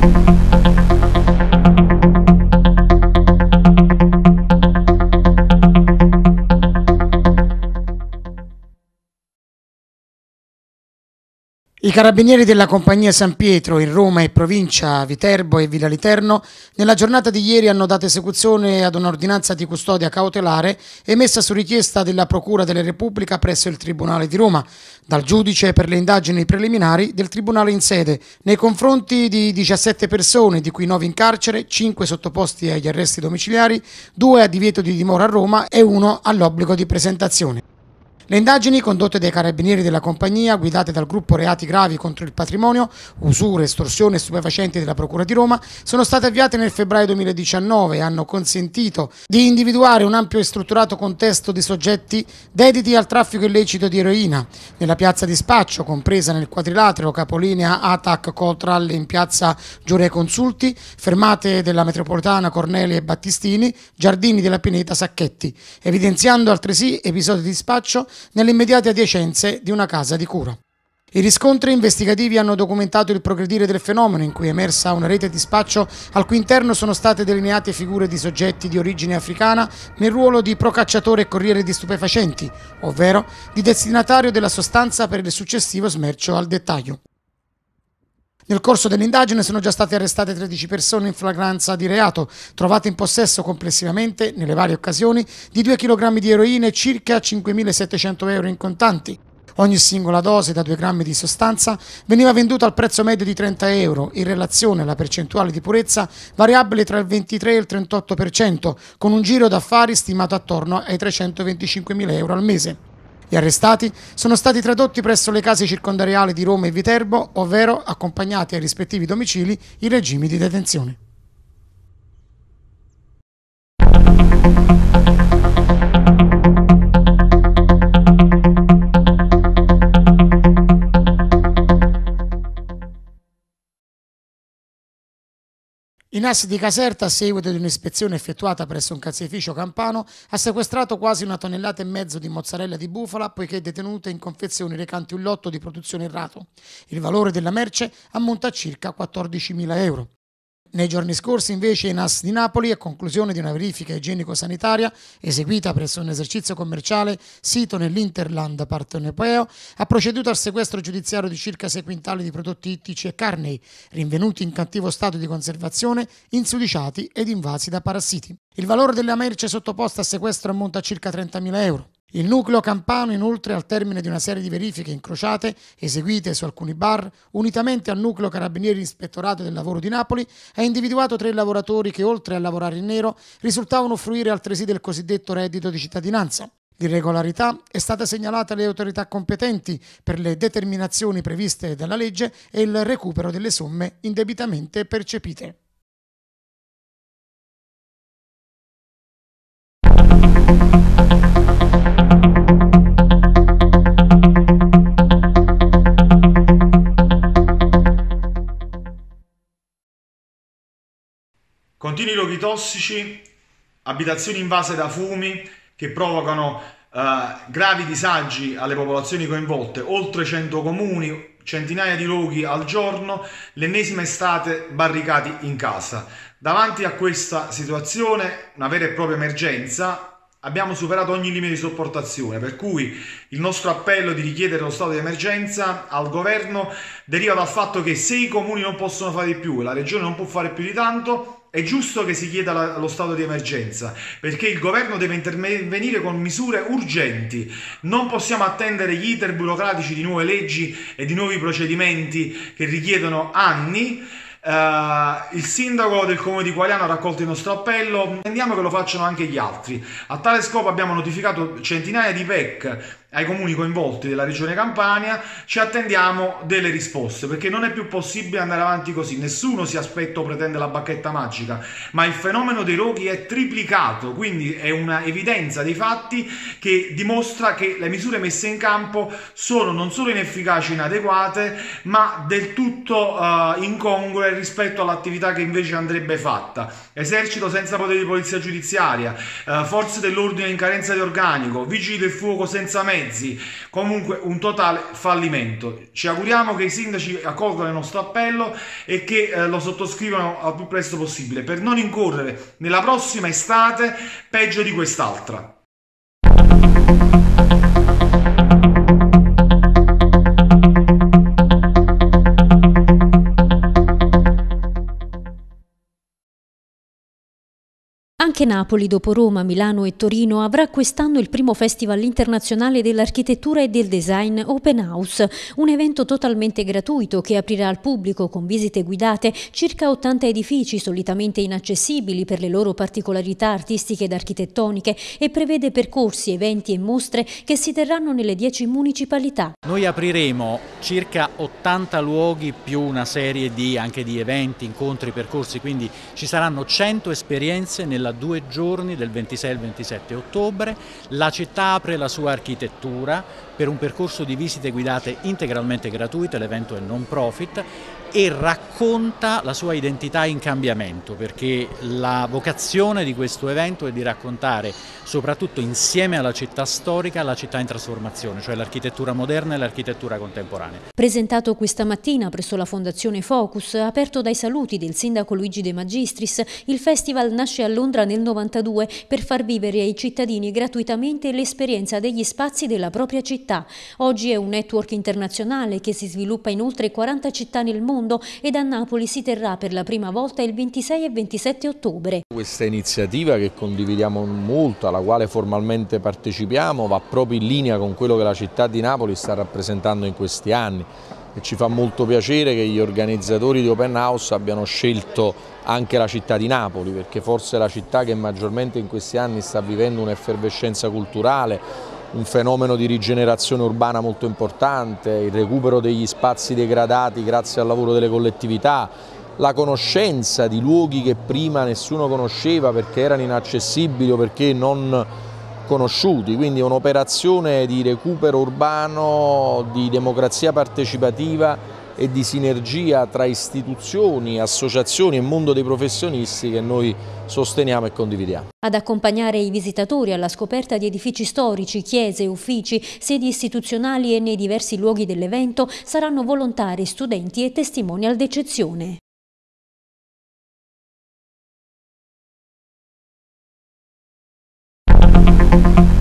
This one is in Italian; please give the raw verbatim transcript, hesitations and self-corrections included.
I carabinieri della compagnia San Pietro in Roma e provincia, Viterbo e Villa Literno, nella giornata di ieri hanno dato esecuzione ad un'ordinanza di custodia cautelare emessa su richiesta della Procura della Repubblica presso il Tribunale di Roma, dal giudice per le indagini preliminari del Tribunale in sede, nei confronti di diciassette persone, di cui nove in carcere, cinque sottoposti agli arresti domiciliari, due a divieto di dimora a Roma e uno all'obbligo di presentazione. Le indagini condotte dai carabinieri della compagnia, guidate dal gruppo Reati Gravi contro il Patrimonio, Usura, Estorsione e Stupefacenti della Procura di Roma, sono state avviate nel febbraio duemiladiciannove e hanno consentito di individuare un ampio e strutturato contesto di soggetti dediti al traffico illecito di eroina nella piazza di spaccio, compresa nel quadrilatero capolinea A T A C Coltral in piazza Giure Consulti, fermate della metropolitana Corneli e Battistini, giardini della Pineta Sacchetti, evidenziando altresì episodi di spaccio nelle immediate adiacenze di una casa di cura. I riscontri investigativi hanno documentato il progredire del fenomeno, in cui è emersa una rete di spaccio al cui interno sono state delineate figure di soggetti di origine africana nel ruolo di procacciatore e corriere di stupefacenti, ovvero di destinatario della sostanza per il successivo smercio al dettaglio. Nel corso dell'indagine sono già state arrestate tredici persone in flagranza di reato, trovate in possesso complessivamente, nelle varie occasioni, di due chilogrammi di eroina e circa cinquemilasettecento euro in contanti. Ogni singola dose da due grammi di sostanza veniva venduta al prezzo medio di trenta euro, in relazione alla percentuale di purezza variabile tra il ventitré e il trentotto per cento, con un giro d'affari stimato attorno ai trecentoventicinquemila euro al mese. Gli arrestati sono stati tradotti presso le case circondariali di Roma e Viterbo, ovvero accompagnati ai rispettivi domicili in regimi di detenzione. I N A S di Caserta, a seguito di un'ispezione effettuata presso un caseificio campano, ha sequestrato quasi una tonnellata e mezzo di mozzarella di bufala, poiché detenuta in confezioni recanti un lotto di produzione errato. Il valore della merce ammonta a circa quattordicimila euro. Nei giorni scorsi, invece, i N A S di Napoli, a conclusione di una verifica igienico-sanitaria eseguita presso un esercizio commerciale sito nell'Interland partenopeo, ha proceduto al sequestro giudiziario di circa sei quintali di prodotti ittici e carnei, rinvenuti in cattivo stato di conservazione, insudiciati ed invasi da parassiti. Il valore della merce sottoposta a sequestro ammonta a circa trentamila euro. Il nucleo campano, inoltre, al termine di una serie di verifiche incrociate eseguite su alcuni bar, unitamente al nucleo carabinieri ispettorato del lavoro di Napoli, ha individuato tre lavoratori che, oltre a lavorare in nero, risultavano fruire altresì del cosiddetto reddito di cittadinanza. L'irregolarità è stata segnalata alle autorità competenti per le determinazioni previste dalla legge e il recupero delle somme indebitamente percepite. Continui roghi tossici, abitazioni invase da fumi che provocano eh, gravi disagi alle popolazioni coinvolte, oltre cento comuni, centinaia di roghi al giorno, l'ennesima estate barricati in casa. Davanti a questa situazione, una vera e propria emergenza, abbiamo superato ogni limite di sopportazione, per cui il nostro appello di richiedere lo stato di emergenza al governo deriva dal fatto che se i comuni non possono fare di più e la regione non può fare più di tanto, è giusto che si chieda la, lo stato di emergenza, perché il governo deve intervenire con misure urgenti. Non possiamo attendere gli iter burocratici di nuove leggi e di nuovi procedimenti che richiedono anni. Uh, il sindaco del comune di Qualiano ha raccolto il nostro appello, intendiamo che lo facciano anche gli altri. A tale scopo abbiamo notificato centinaia di P E C ai comuni coinvolti della regione Campania. Ci attendiamo delle risposte, perché non è più possibile andare avanti così. Nessuno si aspetta o pretende la bacchetta magica, ma il fenomeno dei roghi è triplicato, quindi è una evidenza dei fatti che dimostra che le misure messe in campo sono non solo inefficaci e inadeguate, ma del tutto uh, incongrue rispetto all'attività che invece andrebbe fatta. Esercito senza poteri di polizia giudiziaria, uh, forze dell'ordine in carenza di organico, vigili del fuoco senza mezzi, mezzi, comunque un totale fallimento. Ci auguriamo che i sindaci accolgano il nostro appello e che eh, lo sottoscrivano al più presto possibile per non incorrere nella prossima estate peggio di quest'altra. Anche Napoli, dopo Roma, Milano e Torino, avrà quest'anno il primo Festival internazionale dell'architettura e del design Open House, un evento totalmente gratuito che aprirà al pubblico con visite guidate circa ottanta edifici solitamente inaccessibili per le loro particolarità artistiche ed architettoniche e prevede percorsi, eventi e mostre che si terranno nelle dieci municipalità. Noi apriremo circa ottanta luoghi più una serie di, anche di eventi, incontri, percorsi, quindi ci saranno cento esperienze nella due giorni del ventisei e il ventisette ottobre. La città apre la sua architettura per un percorso di visite guidate integralmente gratuite, l'evento è non profit, e racconta la sua identità in cambiamento, perché la vocazione di questo evento è di raccontare soprattutto insieme alla città storica la città in trasformazione, cioè l'architettura moderna e l'architettura contemporanea. Presentato questa mattina presso la Fondazione Focus, aperto dai saluti del sindaco Luigi De Magistris, il festival nasce a Londra nel novantadue per far vivere ai cittadini gratuitamente l'esperienza degli spazi della propria città. Oggi è un network internazionale che si sviluppa in oltre quaranta città nel mondo ed a Napoli si terrà per la prima volta il ventisei e ventisette ottobre. Questa iniziativa, che condividiamo molto, alla quale formalmente partecipiamo, va proprio in linea con quello che la città di Napoli sta rappresentando in questi anni e ci fa molto piacere che gli organizzatori di Open House abbiano scelto anche la città di Napoli, perché forse è la città che maggiormente in questi anni sta vivendo un'effervescenza culturale, un fenomeno di rigenerazione urbana molto importante, il recupero degli spazi degradati grazie al lavoro delle collettività, la conoscenza di luoghi che prima nessuno conosceva perché erano inaccessibili o perché non conosciuti, quindi un'operazione di recupero urbano, di democrazia partecipativa e di sinergia tra istituzioni, associazioni e mondo dei professionisti che noi sosteniamo e condividiamo. Ad accompagnare i visitatori alla scoperta di edifici storici, chiese, uffici, sedi istituzionali e nei diversi luoghi dell'evento saranno volontari, studenti e testimonial d'eccezione. Thank you.